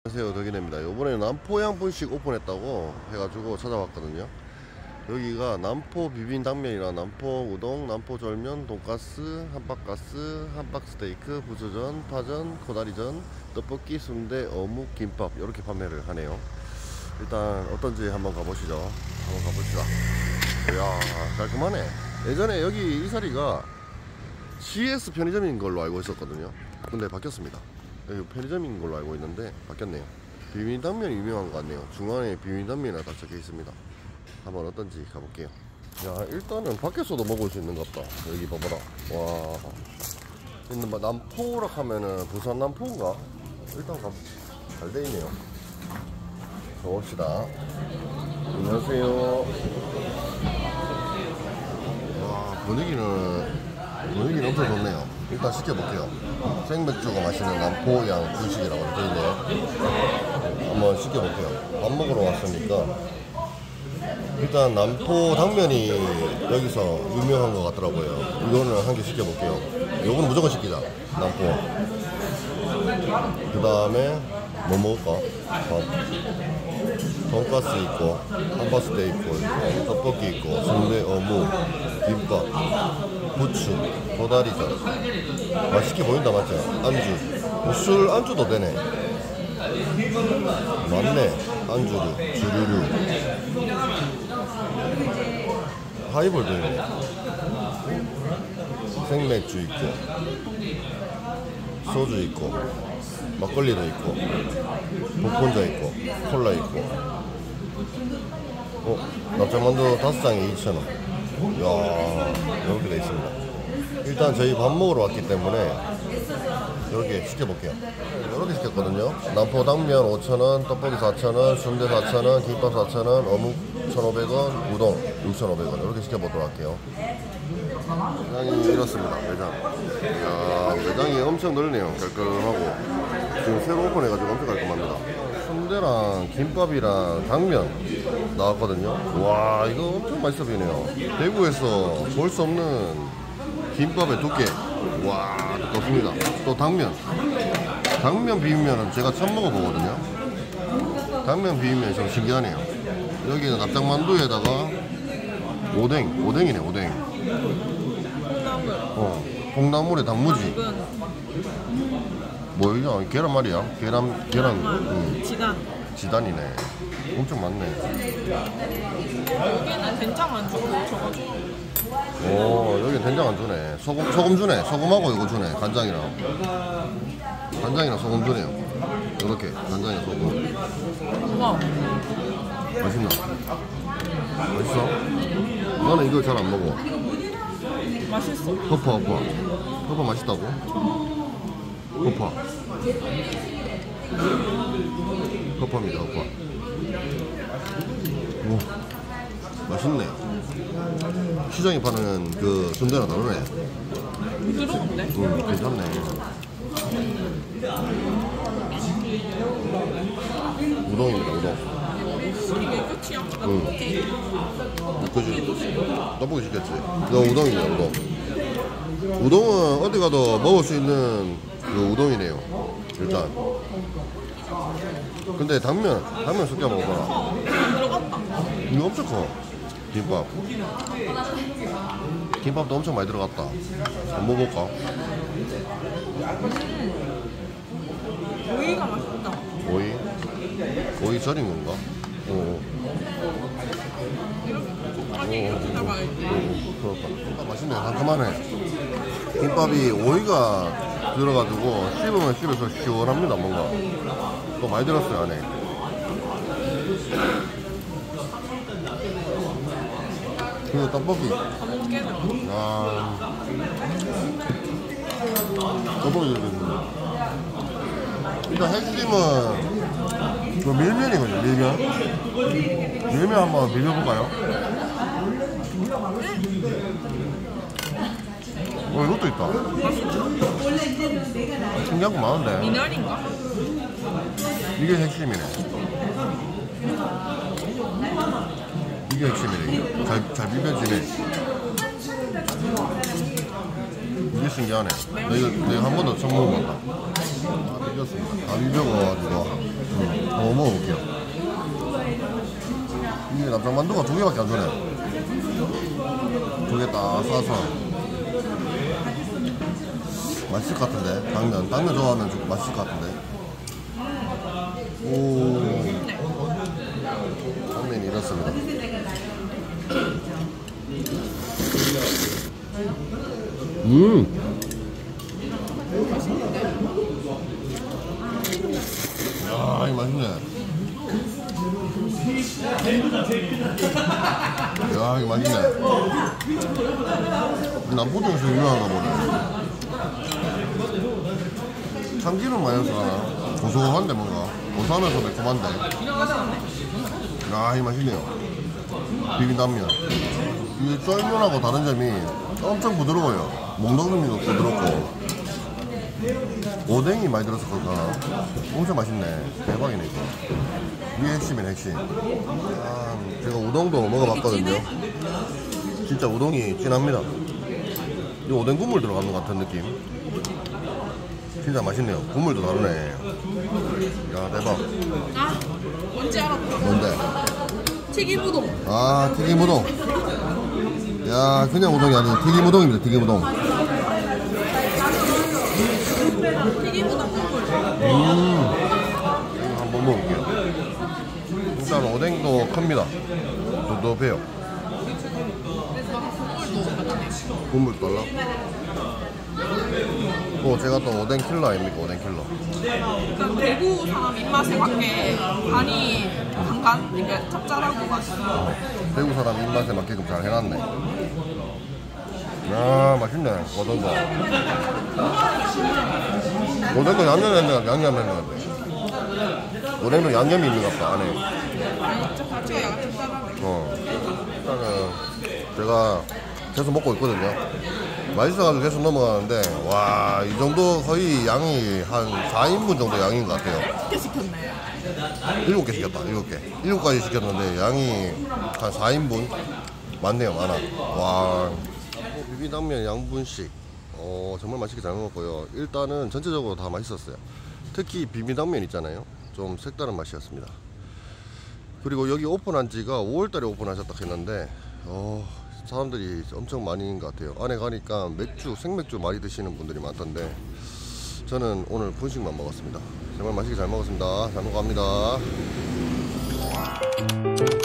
안녕하세요, 덕이네입니다. 이번에 남포양 분식 오픈했다고 해가지고 찾아왔거든요. 여기가 남포 비빔당면이나 남포 우동, 남포 절면, 돈가스, 함박가스, 함박스테이크, 부추전, 파전, 코다리전, 떡볶이, 순대, 어묵, 김밥 이렇게 판매를 하네요. 일단 어떤지 한번 가보시죠. 한번 가봅시다. 이야, 깔끔하네. 예전에 여기 이 자리가 CS 편의점인 걸로 알고 있었거든요. 근데 바뀌었습니다. 여기 편의점인 걸로 알고 있는데 바뀌었네요. 비빔당면이 유명한 것 같네요. 중앙에 비빔당면이라 다 적혀 있습니다. 한번 어떤지 가볼게요. 야, 일단은 밖에서도 먹을 수 있는 것 같다. 여기 봐봐라. 와, 근데 뭐 남포라 하면은 부산 남포인가? 일단 잘 돼 있네요. 가봅시다. 안녕하세요. 와, 분위기는 엄청 좋네요. 일단 시켜볼게요. 생맥주가 맛있는 남포양 분식이라고 되어있네요. 한번 시켜볼게요. 밥 먹으러 왔으니까 일단 남포 당면이 여기서 유명한 것 같더라고요. 이거는 한 개 시켜볼게요. 이거는 무조건 시키자. 남포. 그 다음에 뭐 먹을까? 돈가스 있고, 함박스테이크 있고, 떡볶이 있고, 순대, 어묵, 김밥, 부추, 도다리전. 맛있게 보인다, 맞죠? 안주. 술 안주도 되네. 맞네. 안주류, 주류류. 하이볼도 있네. 생맥주 있고, 소주 있고, 막걸리도 있고, 복분자 있고, 콜라 있고. 납작만두 5장에 2,000원. 이야, 이렇게 돼 있습니다. 일단 저희 밥 먹으러 왔기 때문에 이렇게 시켜볼게요. 이렇게 시켰거든요. 남포 당면 5,000원, 떡볶이 4,000원, 순대 4,000원, 김밥 4,000원, 어묵 1,500원, 우동 6,500원. 이렇게 시켜보도록 할게요. 매장이 이렇습니다. 매장. 이야, 매장이 엄청 넓네요. 깔끔하고. 지금 새로 오픈해가지고 엄청 깔끔합니다. 순대랑 김밥이랑 당면 나왔거든요. 와, 이거 엄청 맛있어 보이네요. 대구에서 볼 수 없는 김밥의 두께. 와, 좋습니다. 또 당면 비빔면은 제가 처음 먹어보거든요. 당면 비빔면이 좀 신기하네요. 여기는 납작만두에다가 오뎅이네. 오뎅. 콩나물에 단무지. 뭐야? 계란 말이야? 계란. 지단이네. 엄청 많네. 여기는 된장 안 주고 저거 줘. 오, 여긴 된장 안 주네. 소금 주네. 소금하고 이거 주네. 간장이랑 소금 주네요. 이렇게 간장이랑 소금. 우와. 맛있나? 맛있어? 나는 이거 잘 안 먹어. 맛있어. 허파 맛있다고? 허파입니다. 허파. 오, 맛있네. 시장에 파는 그 순대랑 다르네. 부드러운데? 괜찮네. 우동입니다. 우동. 이게 끝이야? 그치. 떡볶이 시켰지. 이거 우동이네. 우동. 우동은 어디 가도 먹을 수 있는 그 우동이네요. 일단. 근데 당면 섞여 먹어봐라. 들어갔다. 이거 엄청 커. 김밥도 엄청 많이 들어갔다. 한번 먹어볼까? 오이가 맛있다. 오이 절인 건가? 이렇게 잡아야지. 그렇다. 맛있네. 상큼하네. 김밥이 오이가 들어가지고 씹으면 씹어서 시원합니다. 뭔가 또 많이 들었어요 안에. 그리고 떡볶이. 떡볶이 이렇게 있는데. 일단 핵심은 그 밀면이거든요. 밀면 한번 밀려볼까요? 이것도 있다. 신기한 거 많은데. 미나리인가? 이게 핵심이네. 이게 핵심이네. 잘 비벼지네. 이게 신기하네. 내가 한 번도 처음 먹어봤다. 다 비볐습니다. 다 비벼가지고 납작만두가 2개밖에 안 주네. 2개 딱 사서 맛있을 것 같은데. 당면 좋아하면 좀 맛있을 것 같은데. 오, 당면이 이렇습니다. 야, 이 맛있네. 야, 이거 맛있네. 남포동에서 유명한가 보네. 참기름 많이 들어가나? 고소한데 뭔가 고소하면서 매콤한데. 야, 이 맛있네요. 비빔당면. 이 쫄면하고 다른 점이 엄청 부드러워요. 목넘김도 부드럽고 오뎅이 많이 들어서 그런가 엄청 맛있네. 대박이네 이거. 이게 핵심이네 핵심. 아, 제가 우동도 먹어봤거든요. 진짜 우동이 진합니다. 이 오뎅 국물 들어가는 것 같은 느낌. 진짜 맛있네요. 국물도 다르네. 야, 대박. 아, 뭔지 알았다. 뭔데? 튀김우동. 아, 튀김우동. 야, 그냥 우동이 아닌 튀김우동입니다. 튀김우동. 튀김우동 국물. 이거 한번 먹어볼게요. 일단 오뎅도 큽니다. 도도해요. 국물 달라? 또 제가 또 오뎅 킬러 아닙니까? 오뎅 킬러. 그러니까 대구 사람 입맛에 맞게 간이 간간, 그러니까 짭짤하고 맛있어. 대구 사람 입맛에 맞게끔 잘 해놨네. 야, 맛있네. 오뎅도. 오뎅도 양념했는데. 오뎅도 양념이 있는 것 같다, 안에. 자체가 약간 짭짤하네. 일단은 제가 계속 먹고 있거든요. 맛있어가지고 계속 넘어가는데, 와, 이 정도 거의 양이 한 4인분 정도 양인 것 같아요. 7개 시켰네. 7개 시켰다, 7개. 7가지 시켰는데 양이 한 4인분? 많네요, 많아. 와, 비빔당면 양분식. 정말 맛있게 잘 먹었고요. 일단은 전체적으로 다 맛있었어요. 특히 비빔당면 있잖아요. 좀 색다른 맛이었습니다. 그리고 여기 오픈한 지가 5월달에 오픈하셨다 했는데, 사람들이 엄청 많이인 것 같아요. 안에 가니까 맥주, 생맥주 많이 드시는 분들이 많던데, 저는 오늘 분식만 먹었습니다. 정말 맛있게 잘 먹었습니다. 잘 먹어갑니다.